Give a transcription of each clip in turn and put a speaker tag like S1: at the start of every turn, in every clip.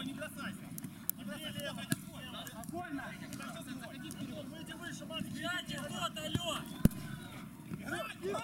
S1: твой, не бросайся. Не бросайся, это твой. Спокойно. Заходи вперед, выйди выше, Макс.
S2: Пятый ход, алло.
S1: Играй!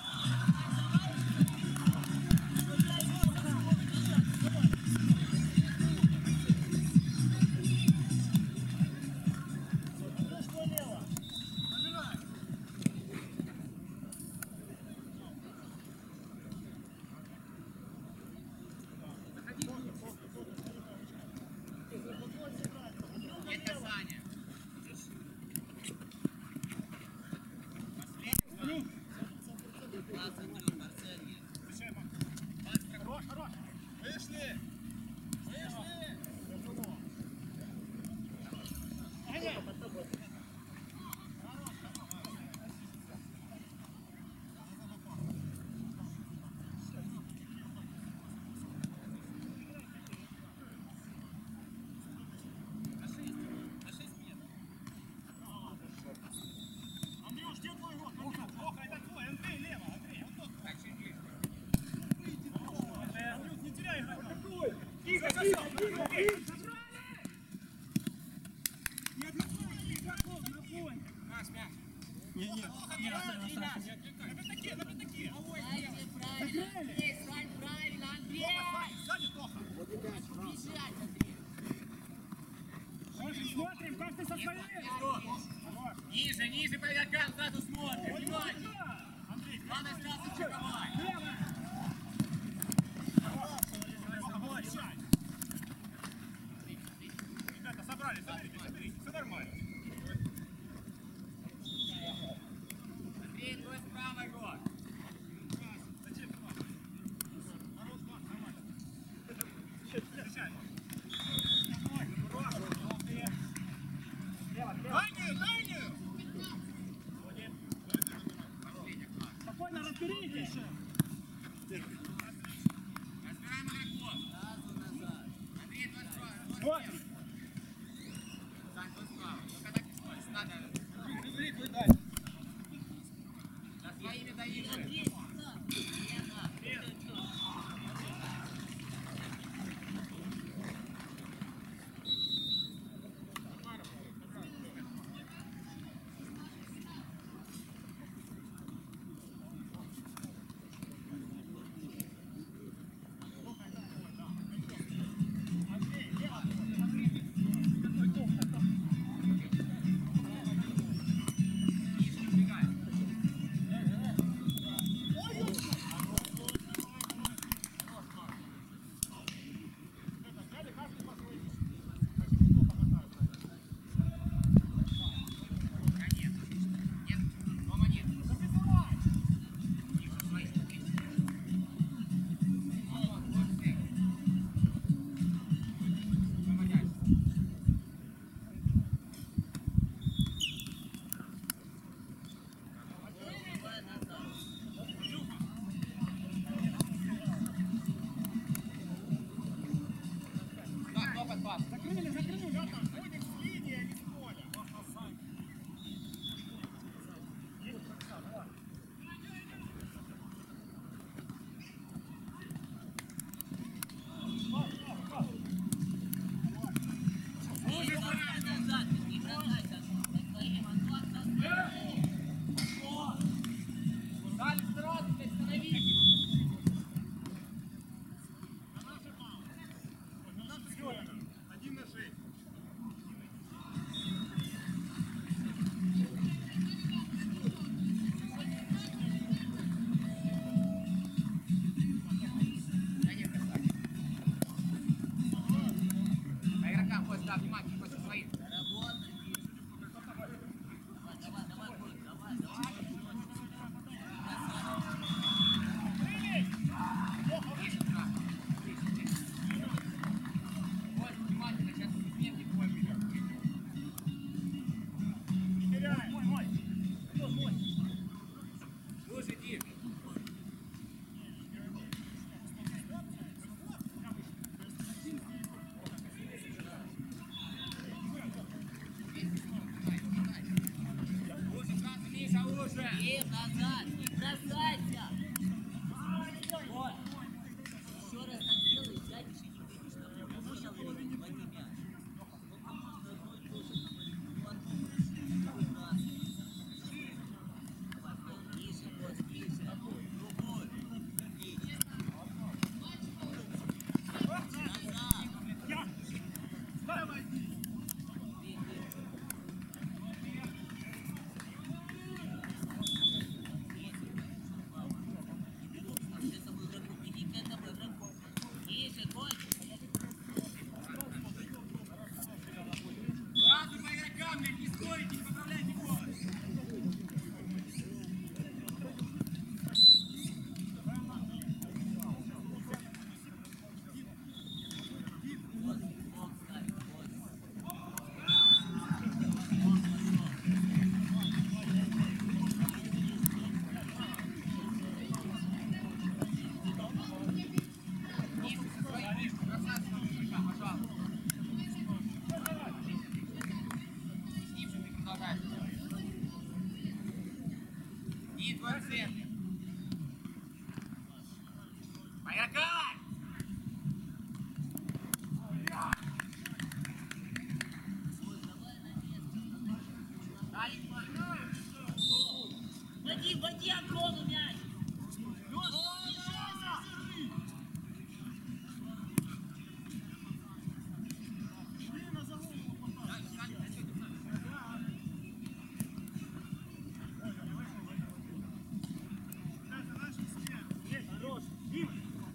S3: Смотрим, как ты со своей.
S2: Ниже, ниже по игрокам, сразу смотрим. Внимание. Главное сразу чековать.
S1: Ребята, собрались, соберитесь, все нормально.
S2: Андрей, твой справа игрок.
S3: Спокойно, разберитесь.
S2: Разбираем игроков. Андрей, твой справа.
S3: Смотрим.
S2: Сань, твой справа. Только так не смотришь. Надо. За своими доигрывай.
S3: Закрыли, закрыли.
S1: Ходишь с линии, а не с поля.
S2: Дали сразу, остановись.
S1: Один на 6.
S2: По игрокам хоть, да, внимательно, хоть своих. Вот, внимательно, сейчас нет никакой вперед. Слушай, Дим. Слушай, сразу, Миша, уже.
S4: Эй, назад, не бросайся! Вот. Еще раз так делай, сядешь и не выйдешь. Понял или нет? Води Антону мяч.
S1: Хорош. Дима.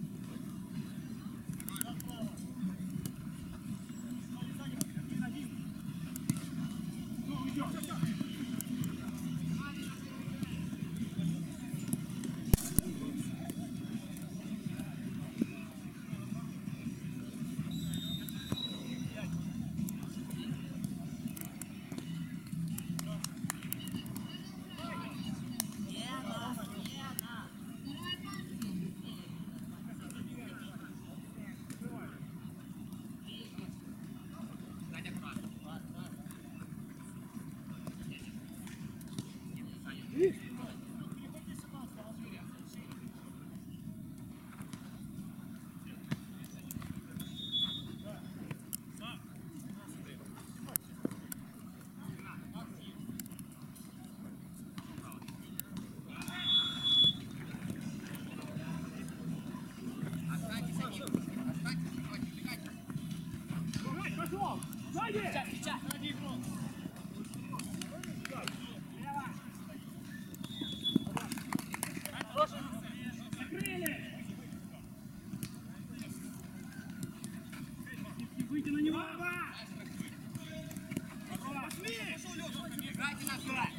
S1: Пошел! Сзади! Закрыли! Выйди на него! Пошли!
S2: Играйте назад!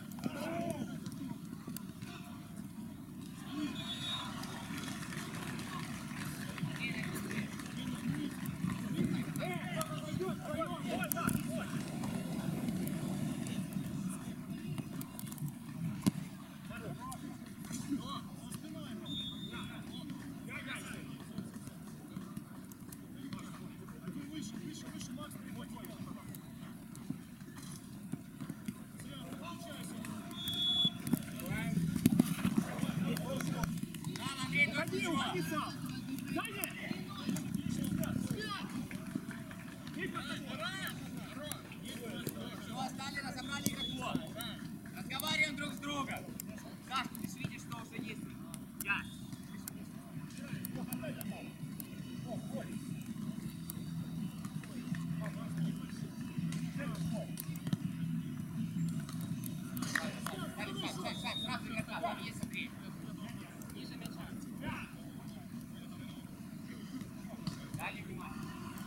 S1: Уходи, уходи сам! Сзади!
S2: Все, остали, разобрали игроков. Разговариваем друг с другом. Саш, ты же видишь, что уже есть. Я. Сань, сразу игрока, там есть Андрей. Ниже мяча. Дали внимание.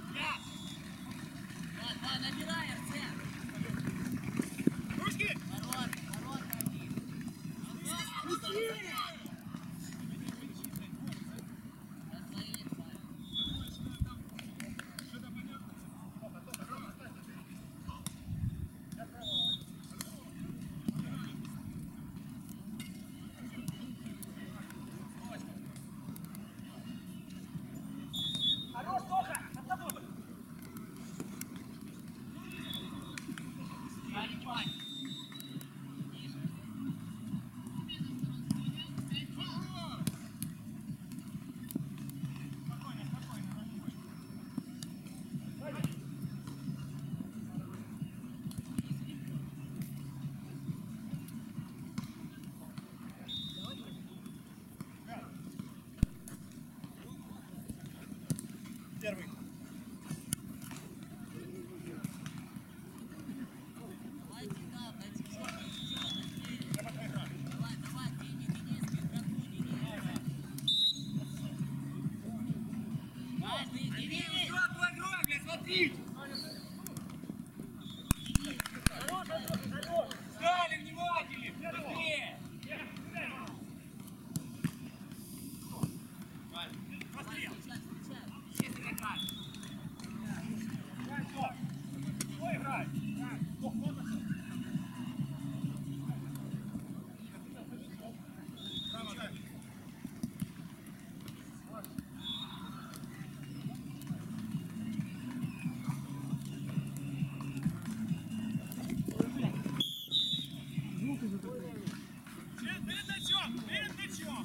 S4: Да, набирай, Арсен.
S1: Ручки!
S4: Ворот, один.
S1: Хорош, Тоха! Оттуда!
S2: Дали внимание.
S1: Первый.
S4: Давайте, да, дайте давай, Денис, к игроку, Денис.
S2: Андрей, что твой игрок, блядь, смотрите! Стали внимательны! Быстрее! Есть игрока!
S1: Ой, играй! Перед мячом! Перед мячом!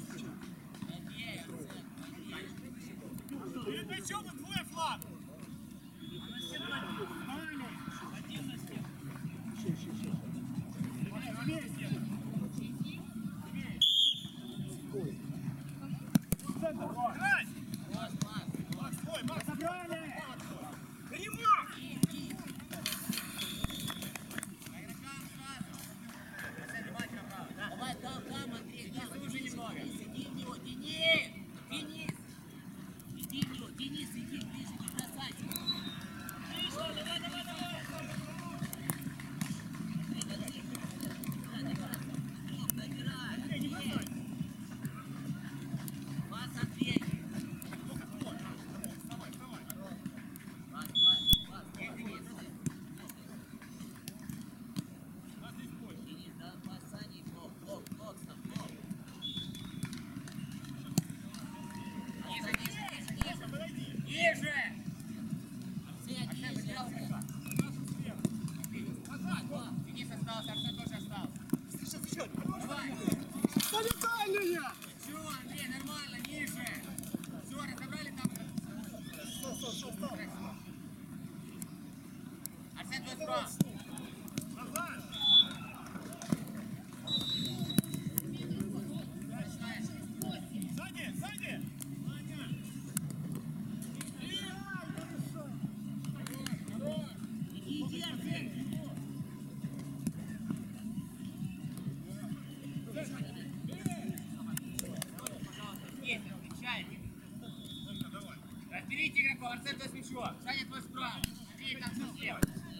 S1: Перед мячом и твой флаг! Один на стену.
S4: Денис, иди ближе, не бросайте. Пас Андрей. Пас. Денис, да, пас Сани. Блок, стоп.
S2: Ниже!
S4: Арсен, ниже.
S2: Денис остался, Арсен тоже остался. Давай!
S3: Солидальная!
S2: Все, Андрей, нормально, ниже! Все, разобрали там? Арсен, твой справа!
S1: Сзади!
S4: Иди, Арсен.
S2: Есть, отвечает. Разберите игроков, Арсен, твой с мячом. Саня, твой справа. Андрей, там все слева.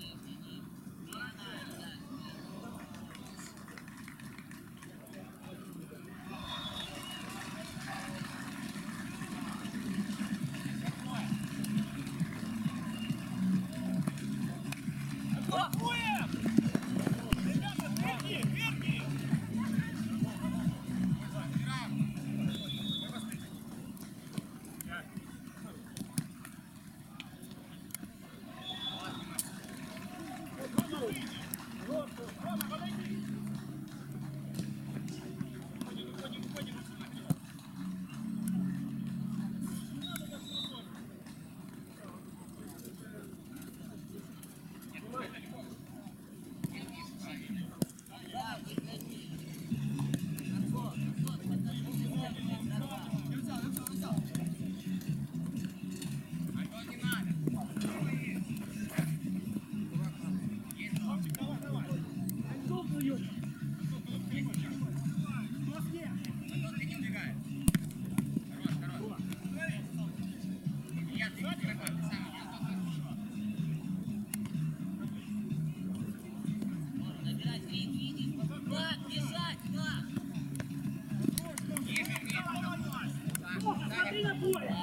S3: Смотри на поле!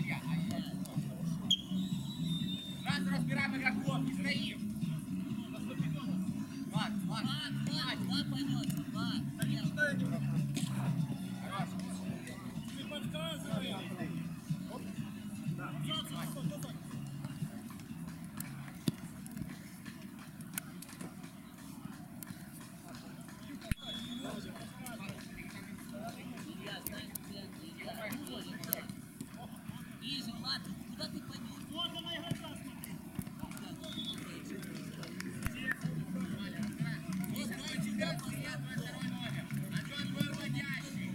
S2: Сразу разбираем игроков, не стоим. Влад,
S4: Два пойдется, два. Ниже, Влад, куда ты пойдешь?
S1: Вот она игрока, смотри.
S2: Вот твой тебя поставил, твой второй номер. Антон, твой уводящий.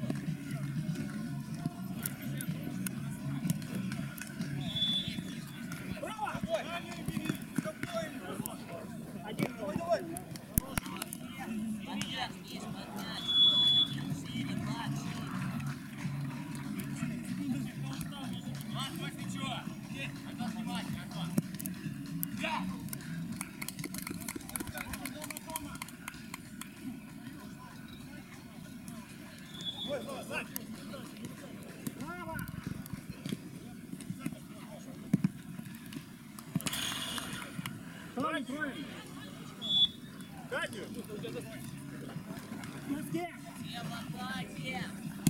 S4: Поднять, Миш, поднять. Один шире, младший.
S2: Влад, твой с мячом. Антон, внимательно, Антон. Да!
S3: Право! Правильно!
S1: Катю!
S3: Носки!
S4: Все в атаке.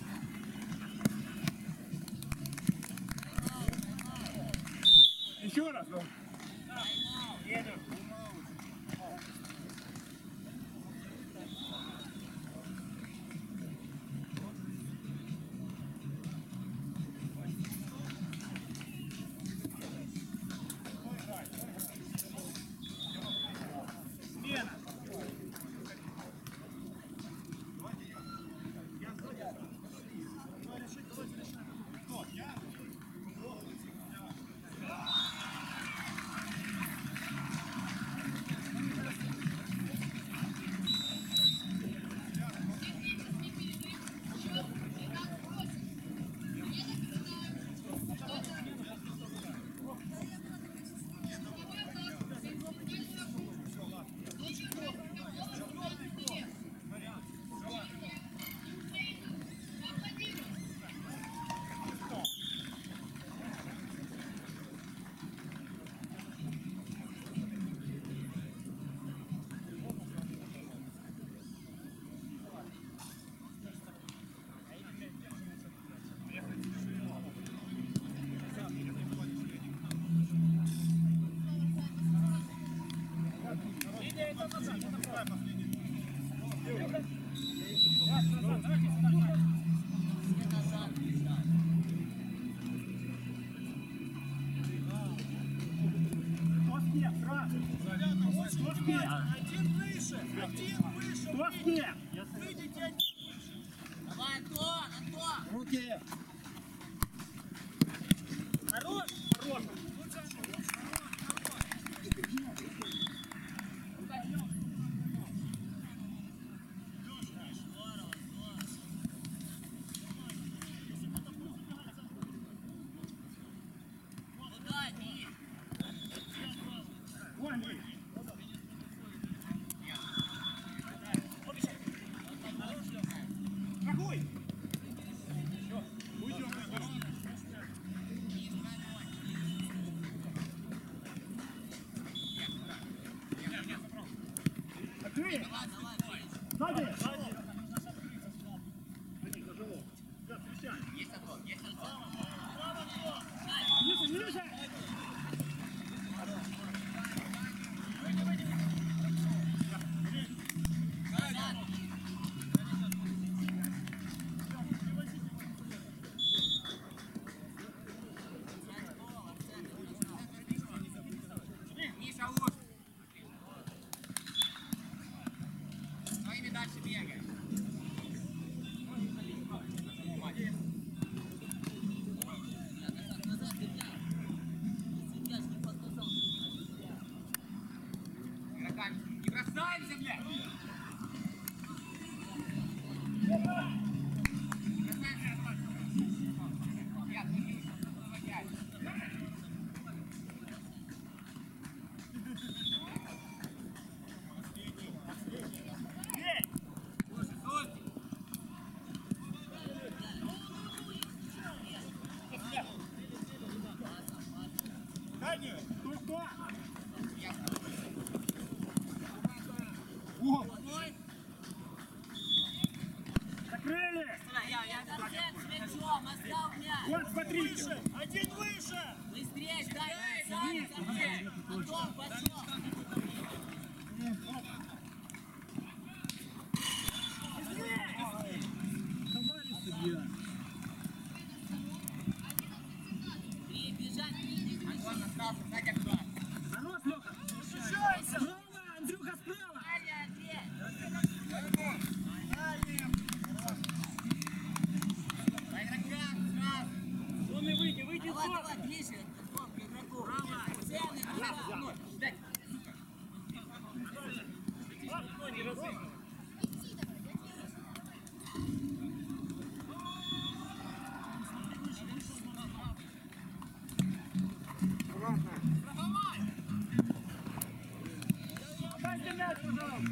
S3: Еще раз! Кто спит?
S1: Один выше! Один выше!
S3: Кто спит?
S1: Выйдите один!
S4: Давай, Антон, Антон!
S3: Руки.
S1: Хорош! Хорош!
S4: Куда, Ди?
S3: Вон, Андрей.
S1: Какой?
S3: Открыли.
S4: Давай,
S3: Сзади.
S2: Есть Антон, есть Антон.
S3: Ниже, ниже.
S2: Миша, лучше. Своими дальше бегай.
S4: назад, ребят. Сейчас не подсказал.
S2: Игроками. Не бросаемся, блядь!
S1: Дальний!
S3: Кто? О, закрыли.
S4: Торцет с мячом, оставь мяч.
S3: Вот, смотрите.
S1: Выше! Один выше!
S4: Быстрее, дай, сзади, Торцет. Антон, пошел.
S3: Товарищ судья.
S4: И бежать.
S2: Антон остался, знаете кто?
S3: Хорош, Леха.
S1: Защищайся!
S3: Справа, Андрюха, справа.
S4: Далее, ответ.
S2: По игрокам сразу.
S3: Зоны выйди
S4: Давай, давай, ближе, Антон, к игроку. Ценный игрок.
S2: Блядь.
S3: Дайте мяч, пожалуйста.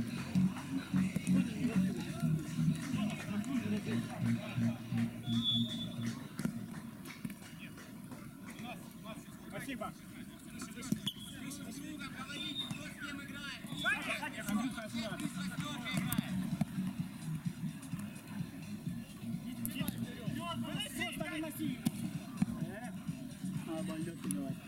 S3: Спасибо.
S2: Слуга, говорите, кто с кем играет.
S3: Андрюха, аккуратно.
S2: Кто с кем играет.
S3: Просто выноси. Обойдет давай.